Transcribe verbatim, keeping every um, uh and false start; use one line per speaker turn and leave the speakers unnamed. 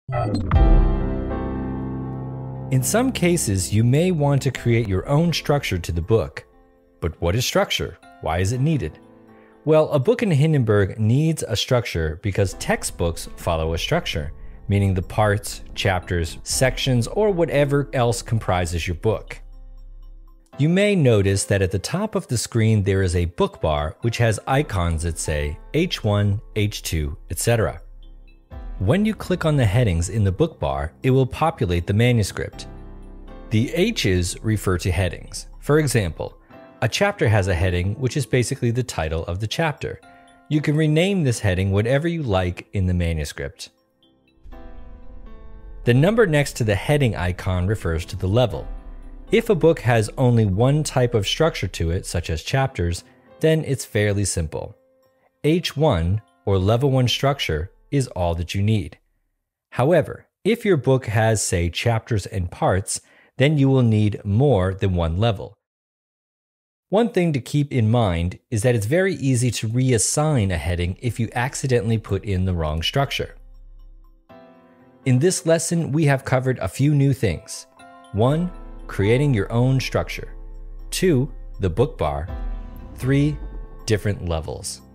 In some cases, you may want to create your own structure to the book. But what is structure? Why is it needed? Well, a book in Hindenburg needs a structure because textbooks follow a structure, meaning the parts, chapters, sections, or whatever else comprises your book. You may notice that at the top of the screen there is a book bar which has icons that say H one, H two, et cetera. When you click on the headings in the book bar, it will populate the manuscript. The H's refer to headings. For example, a chapter has a heading which is basically the title of the chapter. You can rename this heading whatever you like in the manuscript. The number next to the heading icon refers to the level. If a book has only one type of structure to it, such as chapters, then it's fairly simple. H one, or level one structure, is all that you need. However, if your book has, say, chapters and parts, then you will need more than one level. One thing to keep in mind is that it's very easy to reassign a heading if you accidentally put in the wrong structure. In this lesson, we have covered a few new things. one. Creating your own structure. two. The book bar. three. Different levels.